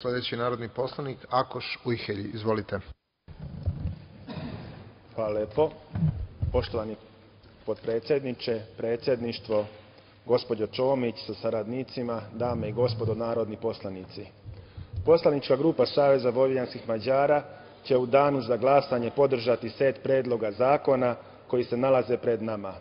Sledeći narodni poslanik Akoš Ujhelji. Izvolite. Hvala lepo. Poštovani potpredsjedniče, predsjedništvo, gospođo Čomić sa saradnicima, dame i gospodo narodni poslanici. Poslanička grupa Saveza vojvođanskih Mađara će u danu za glasanje podržati set predloga zakona koji se nalaze pred nama.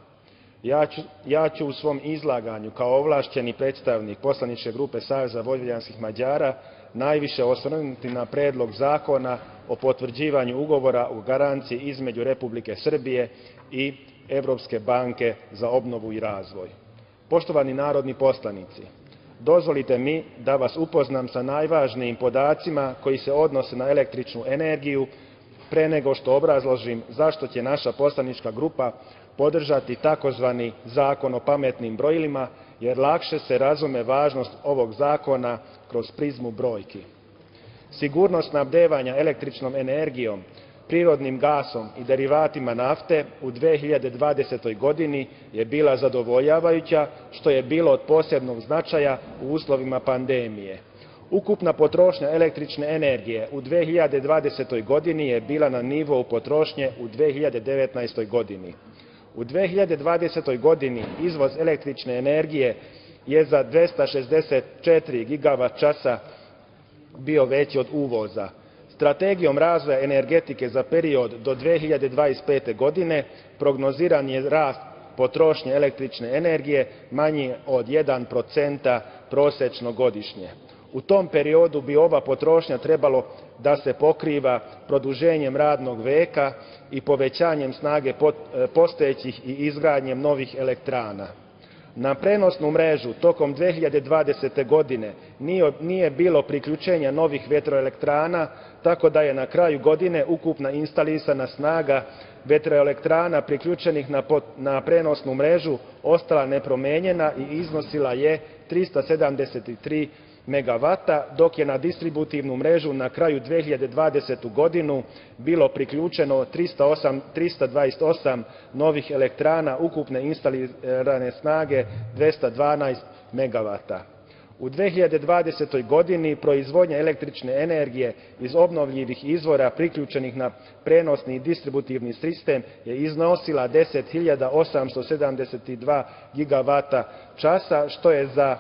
Ja ću u svom izlaganju kao ovlašćeni predstavnik poslaničke grupe Saveza vojvođanskih Mađara najviše osvrnuti na Predlog zakona o potvrđivanju Ugovora o garanciji između Republike Srbije i Evropske banke za obnovu i razvoj. Poštovani narodni poslanici, dozvolite mi da vas upoznam sa najvažnijim podacima koji se odnose na električnu energiju pre nego što obrazložim zašto će naša poslanička grupa podržati takozvani Zakon o pametnim brojilima, jer lakše se razume važnost ovog zakona kroz prizmu brojki. Sigurnost snabdevanja električnom energijom, prirodnim gasom i derivatima nafte u 2020. godini je bila zadovoljavajuća, što je bilo od posebnog značaja u uslovima pandemije. Ukupna potrošnja električne energije u 2020. godini je bila na nivou potrošnje u 2019. godini. U 2020. godini izvoz električne energije je za 264 gigavat časa bio veći od uvoza. Strategijom razvoja energetike za period do 2025. godine prognoziran je rast potrošnje električne energije manji od 1% prosečno godišnje. U tom periodu bi ova potrošnja trebalo da se pokriva produženjem radnog veka i povećanjem snage postojećih i izgradnjom novih elektrana. Na prenosnu mrežu tokom 2020. godine nije bilo priključenja novih vetroelektrana, tako da je na kraju godine ukupna instalisana snaga vetroelektrana priključenih na prenosnu mrežu ostala nepromenjena i iznosila je 373 megavata, dok je na distributivnu mrežu na kraju 2020. godinu bilo priključeno 328 novih elektrana ukupne instalirane snage 212 megavata. U 2020. godini proizvodnja električne energije iz obnovljivih izvora priključenih na prenosni i distributivni sistem je iznosila 10.872 gigavata časa, što je za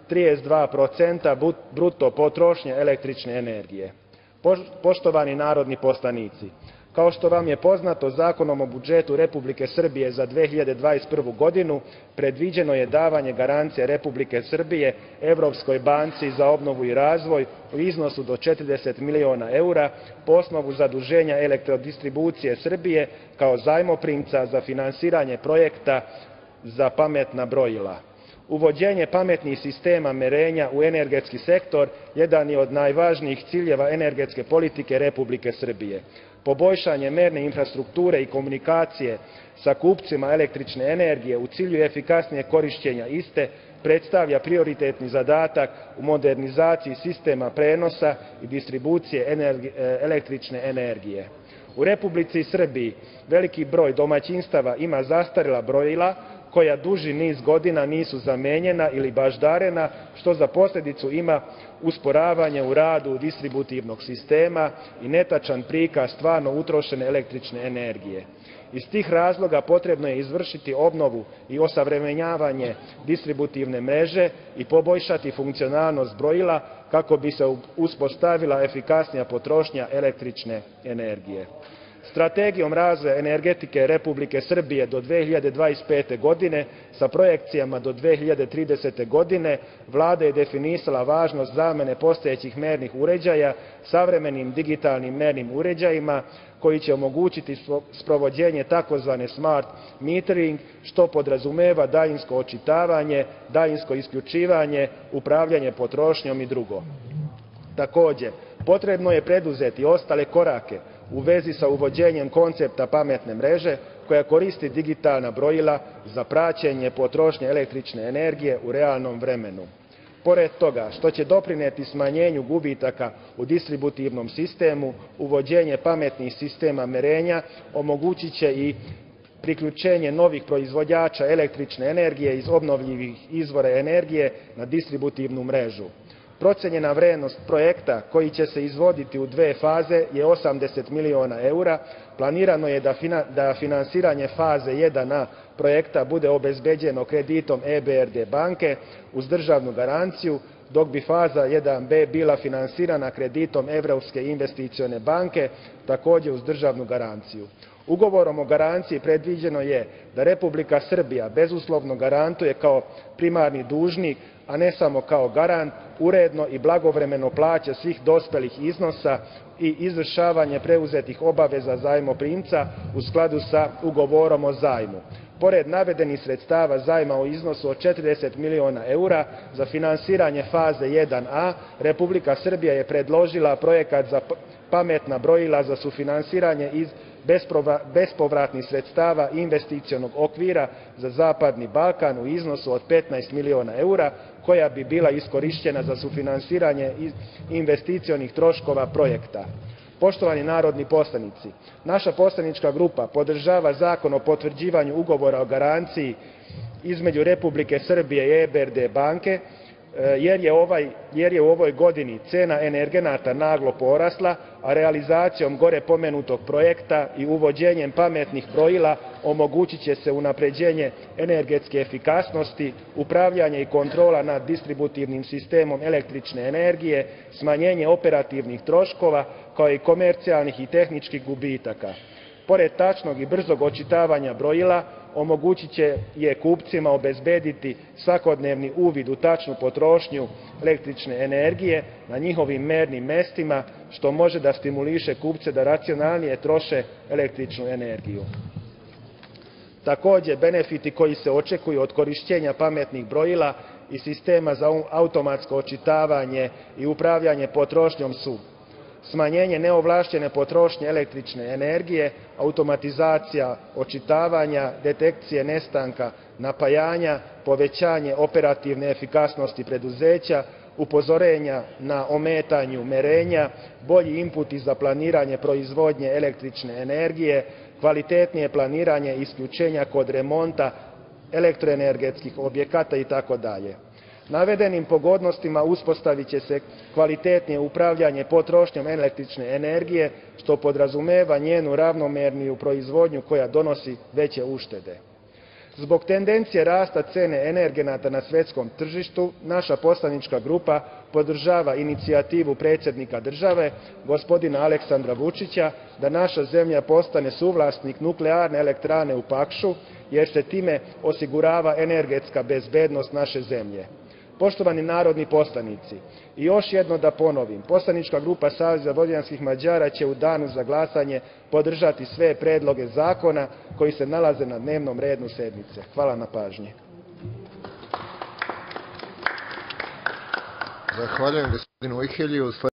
32% bruto potrošnje električne energije. Poštovani narodni poslanici, kao što vam je poznato, Zakonom o budžetu Republike Srbije za 2021. godinu predviđeno je davanje garancije Republike Srbije Evropskoj banci za obnovu i razvoj u iznosu do 40 miliona eura po osnovu zaduženja Elektrodistribucije Srbije kao zajmoprimca za finansiranje projekta za pametna brojila. Uvođenje pametnih sistema merenja u energetski sektor jedan je od najvažnijih ciljeva energetske politike Republike Srbije. Poboljšanje merne infrastrukture i komunikacije sa kupcima električne energije u cilju efikasnijeg korišćenja iste predstavlja prioritetni zadatak u modernizaciji sistema prenosa i distribucije električne energije. U Republici Srbiji veliki broj domaćinstava ima zastarela brojila koja duži niz godina nisu zamenjena ili baždarena, što za posledicu ima usporavanje u radu distributivnog sistema i netačan prikaz stvarno utrošene električne energije. Iz tih razloga potrebno je izvršiti obnovu i osavremenjavanje distributivne mreže i poboljšati funkcionalnost brojila kako bi se uspostavila efikasnija potrošnja električne energije. Strategijom razvoja energetike Republike Srbije do 2025. godine sa projekcijama do 2030. godine Vlada je definisala važnost zamene postojećih mernih uređaja savremenim digitalnim mernim uređajima koji će omogućiti sprovođenje tzv. smart metering, što podrazumeva daljinsko očitavanje, daljinsko isključivanje, upravljanje potrošnjom i drugo. Takođe, potrebno je preduzeti ostale korake u vezi sa uvođenjem koncepta pametne mreže koja koristi digitalna brojila za praćenje potrošnje električne energije u realnom vremenu. Pored toga što će doprineti smanjenju gubitaka u distributivnom sistemu, uvođenje pametnih sistema merenja omogućit će i priključenje novih proizvođača električne energije iz obnovljivih izvora energije na distributivnu mrežu. Procenjena vrednost projekta koji će se izvoditi u dve faze je 80 miliona eura. Planirano je da finansiranje faze 1A projekta bude obezbeđeno kreditom EBRD banke uz državnu garanciju, dok bi faza 1B bila finansirana kreditom Evropske investicione banke, takođe uz državnu garanciju. Ugovorom o garanciji predviđeno je da Republika Srbija bezuslovno garantuje kao primarni dužnik, a ne samo kao garant, uredno i blagovremeno plaća svih dospelih iznosa i izvršavanje preuzetih obaveza zajmoprimca u skladu sa ugovorom o zajmu. Pored navedenih sredstava zajma u iznosu od 40 miliona eura za finansiranje faze 1A, Republika Srbija je predložila projekat za pametna brojila za sufinansiranje iz bespovratnih sredstava investicionog okvira za Zapadni Balkan u iznosu od 15 miliona eura, koja bi bila iskorišćena za sufinansiranje investicionih troškova projekta. Poštovani narodni poslanici, naša poslanička grupa podržava Zakon o potvrđivanju Ugovora o garanciji između Republike Srbije i EBRD banke, jer je u ovoj godini cena energenata naglo porasla, a realizacijom gore pomenutog projekta i uvođenjem pametnih brojila omogućiće se unapređenje energetske efikasnosti, upravljanje i kontrola nad distributivnim sistemom električne energije, smanjenje operativnih troškova, kao i komercijalnih i tehničkih gubitaka. Pored tačnog i brzog očitavanja brojila, omogućiće je kupcima obezbediti svakodnevni uvid u tačnu potrošnju električne energije na njihovim mernim mestima, što može da stimuliše kupce da racionalnije troše električnu energiju. Takođe, benefiti koji se očekuju od korišćenja pametnih brojila i sistema za automatsko očitavanje i upravljanje potrošnjom su: smanjenje neovlašćene potrošnje električne energije, automatizacija očitavanja, detekcije nestanka napajanja, povećanje operativne efikasnosti preduzeća, upozorenja na ometanju merenja, bolji inputi za planiranje proizvodnje električne energije, kvalitetnije planiranje isključenja kod remonta elektroenergetskih objekata itd. Navedenim pogodnostima uspostaviće se kvalitetnije upravljanje potrošnjom električne energije, što podrazumeva njenu ravnomerniju proizvodnju koja donosi veće uštede. Zbog tendencije rasta cene energenata na svetskom tržištu, naša poslanička grupa podržava inicijativu predsednika države, gospodina Aleksandra Vučića, da naša zemlja postane suvlasnik nuklearne elektrane u Pakšu, jer se time osigurava energetska bezbednost naše zemlje. Poštovani narodni poslanici, i još jedno da ponovim, poslanička grupa Saveza vojvođanskih Mađara će u danu za glasanje podržati sve predloge zakona koji se nalaze na dnevnom redu sednice. Hvala na pažnji. Zahvaljujem gospodinu Ujhelju.